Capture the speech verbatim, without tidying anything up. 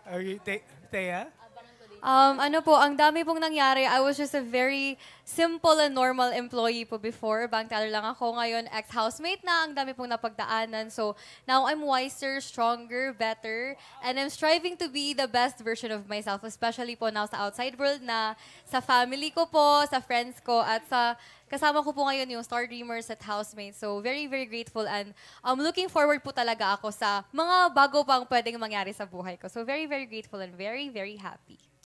Okay, Te Thea? Um, ano po, ang dami pong nangyari. I was just a very simple and normal employee po before. Bank teller lang ako. Ngayon, ex-housemate na. Ang dami pong napagdaanan. So, now I'm wiser, stronger, better. And I'm striving to be the best version of myself. Especially po now sa outside world na sa family ko po, sa friends ko, at sa kasama ko po ngayon yung Star Dreamers at housemates. So, very, very grateful and um, looking forward po talaga ako sa mga bago pang pwedeng mangyari sa buhay ko. So, very, very grateful and very, very happy.